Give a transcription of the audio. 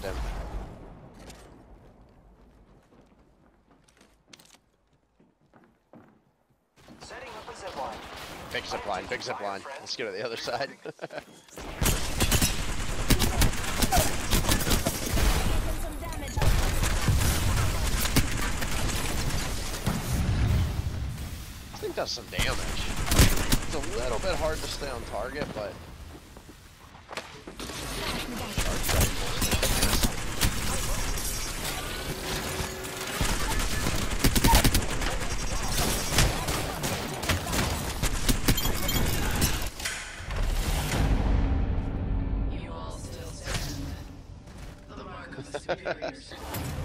him. Setting up a zip line. Big zip line, big zip line. Let's go to the other side. This thing does some damage. It's a little bit hard to stay on target, but You all still stand. The mark of the superiors.